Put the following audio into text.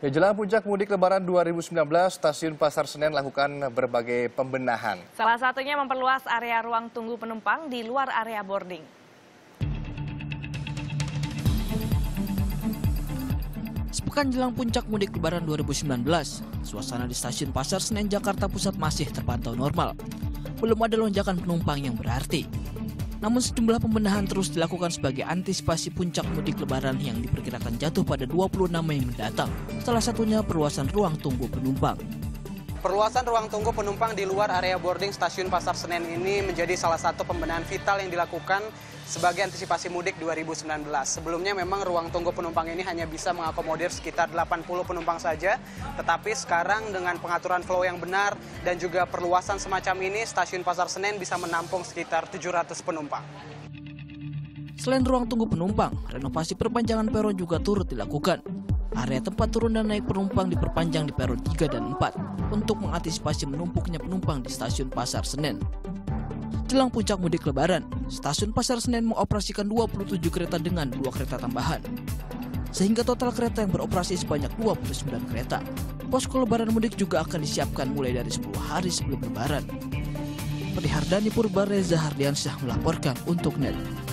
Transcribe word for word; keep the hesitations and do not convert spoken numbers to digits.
Ya, jelang puncak mudik Lebaran dua ribu sembilan belas, Stasiun Pasar Senen lakukan berbagai pembenahan. Salah satunya memperluas area ruang tunggu penumpang di luar area boarding. Sepekan jelang puncak mudik Lebaran dua ribu sembilan belas, suasana di Stasiun Pasar Senen Jakarta Pusat masih terpantau normal. Belum ada lonjakan penumpang yang berarti. Namun sejumlah pembenahan terus dilakukan sebagai antisipasi puncak mudik Lebaran yang diperkirakan jatuh pada dua puluh enam Mei mendatang. Salah satunya perluasan ruang tunggu penumpang. Perluasan ruang tunggu penumpang di luar area boarding Stasiun Pasar Senen ini menjadi salah satu pembenahan vital yang dilakukan sebagai antisipasi mudik dua ribu sembilan belas. Sebelumnya memang ruang tunggu penumpang ini hanya bisa mengakomodir sekitar delapan puluh penumpang saja. Tetapi sekarang dengan pengaturan flow yang benar dan juga perluasan semacam ini, Stasiun Pasar Senen bisa menampung sekitar tujuh ratus penumpang. Selain ruang tunggu penumpang, renovasi perpanjangan peron juga turut dilakukan. Area tempat turun dan naik penumpang diperpanjang di peron tiga dan empat untuk mengantisipasi menumpuknya penumpang di Stasiun Pasar Senen. Jelang puncak mudik Lebaran, Stasiun Pasar Senen mengoperasikan dua puluh tujuh kereta dengan dua kereta tambahan. Sehingga total kereta yang beroperasi sebanyak dua puluh sembilan kereta. Posko Lebaran mudik juga akan disiapkan mulai dari sepuluh hari sebelum Lebaran. Perihardani Purba Reza Hardiansyah melaporkan untuk Net.